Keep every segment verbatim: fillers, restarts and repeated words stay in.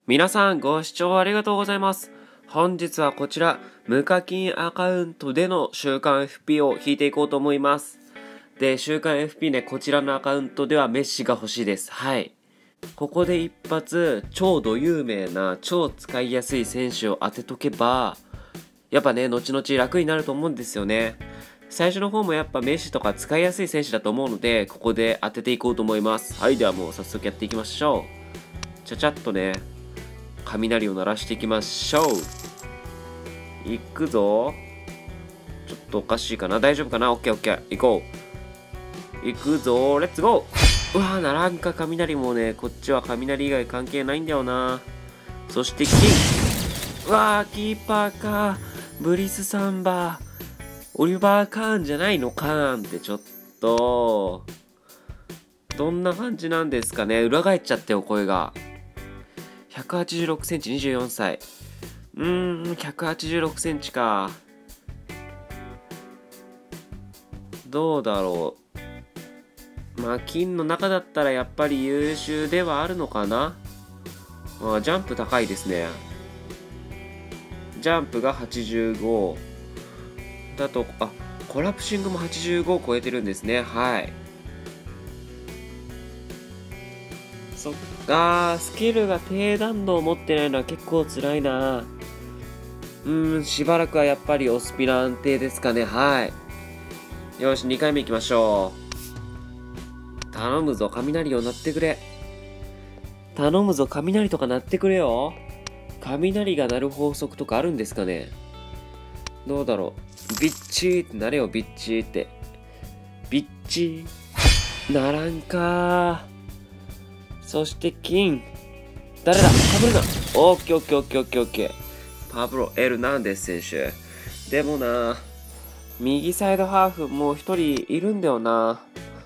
皆さんご視聴ありがとうございます。本日はこちら、無課金アカウントでの週間 エフピー を引いていこうと思います。で、週間 エフピー ね、こちらのアカウントではメッシが欲しいです。はい。ここで一発、超ド有名な、超使いやすい選手を当てとけば、やっぱね、後々楽になると思うんですよね。最初の方もやっぱメッシとか使いやすい選手だと思うので、ここで当てていこうと思います。はい、ではもう早速やっていきましょう。ちゃちゃっとね、雷を鳴らしていきましょう。いくぞ。ちょっとおかしいかな。大丈夫かな。オッケーオッケー。行こう。行くぞ。レッツゴー。うわー、ならんか雷もね、こっちは雷以外関係ないんだよな。そして金。うわー、キーパーか。ブリスサンバー。オリバー・カーンじゃないの。カーンってちょっと。どんな感じなんですかね。裏返っちゃってよ、声が。ひゃくはちじゅうろくセンチ、にじゅうよんさい。うーん、ひゃくはちじゅうろくセンチか。どうだろう。まあ、金の中だったらやっぱり優秀ではあるのかな。まあ、ジャンプ高いですね。ジャンプがはちじゅうご。だと、あ、コラプシングもはちじゅうごを超えてるんですね。はい。そっかー、スキルが低弾道を持ってないのは結構辛いな。うーん、しばらくはやっぱりオスピラ安定ですかね。はい。よし、にかいめいきましょう。頼むぞ、雷を鳴ってくれ。頼むぞ、雷とか鳴ってくれよ。雷が鳴る法則とかあるんですかね。どうだろう。ビッチーってなれよ、ビッチーって。ビッチー。ならんかー。そして金。誰だ、かぶるな。オッケーオッケーオッケーオッケーオッケー。パブロ・エルナンデス選手。でもな、右サイドハーフもう一人いるんだよな。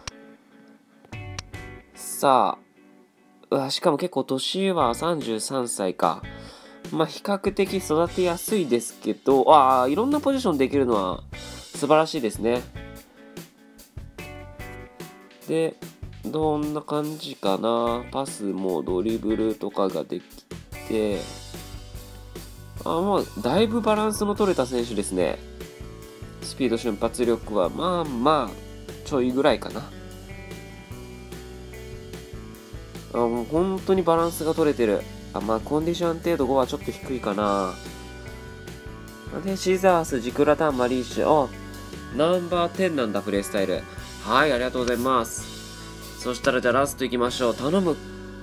さあ、うわ、しかも結構年はさんじゅうさんさいか。まあ比較的育てやすいですけど、ああ、いろんなポジションできるのは素晴らしいですね。で、どんな感じかな。パスもドリブルとかができて、あ、もうだいぶバランスの取れた選手ですね。スピード瞬発力はまあまあちょいぐらいかな。あ、もう本当にバランスが取れてる。あ、まあコンディション程度ごはちょっと低いかな。で、シザース、ジクラタン、マリーシュ。あ、ナンバーテンなんだ、プレイスタイル。はい、ありがとうございます。そしたらじゃあラストいきましょう。頼む。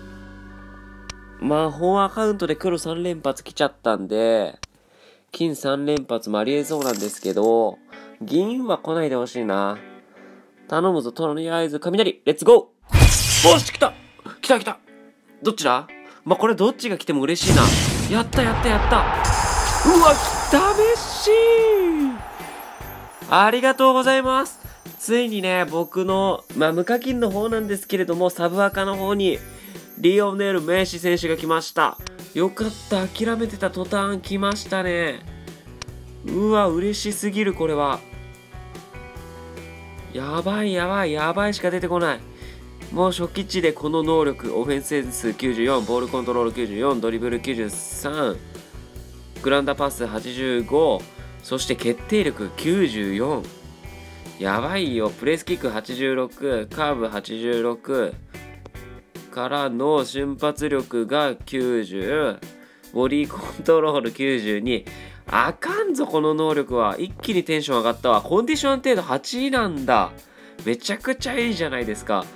まあ、本アカウントで黒さん連発来ちゃったんで、金さん連発もありえそうなんですけど、銀は来ないでほしいな。頼むぞ、とりあえず雷、レッツゴー。おし、来た来た来た。どっちだ。まあ、これどっちが来ても嬉しいな。やったやったやった。うわ、来たメッシー。ありがとうございます。ついにね、僕の、まあ、無課金の方なんですけれども、サブアカの方に、リオネル・メッシ選手が来ました。よかった。諦めてた途端来ましたね。うわ、嬉しすぎる、これは。やばいやばいやばいしか出てこない。もう初期値でこの能力、オフェンスセンスきゅうじゅうよん、ボールコントロールきゅうじゅうよん、ドリブルきゅうじゅうさん、グランダパスはちじゅうご、そして決定力きゅうじゅうよん。やばいよ。プレスキックはちじゅうろく、カーブはちじゅうろく、からの瞬発力がきゅうじゅう、ボディコントロールきゅうじゅうに。あかんぞ、この能力は。一気にテンション上がったわ。コンディション程度はちいなんだ。めちゃくちゃいいじゃないですか。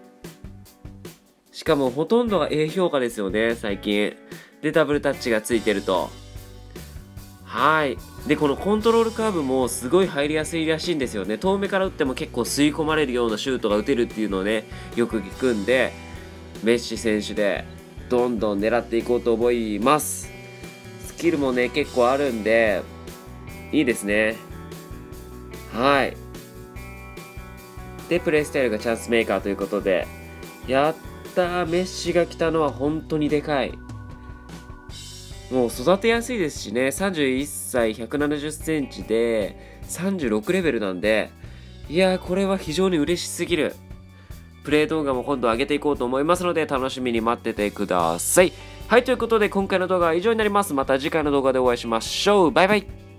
しかもほとんどが A 評価ですよね、最近。で、ダブルタッチがついてると。はい。で、このコントロールカーブもすごい入りやすいらしいんですよね。遠目から打っても結構吸い込まれるようなシュートが打てるっていうのをね、よく聞くんで、メッシ選手でどんどん狙っていこうと思います。スキルもね、結構あるんで、いいですね。はい。で、プレイスタイルがチャンスメーカーということで、やったー、メッシが来たのは本当にでかい。もう育てやすいですしね、さんじゅういっさい、ひゃくななじゅっセンチでさんじゅうろくレベルなんで、いやー、これは非常に嬉しすぎる。プレイ動画も今度上げていこうと思いますので、楽しみに待っててください。 はい、ということで今回の動画は以上になります。また次回の動画でお会いしましょう。バイバイ。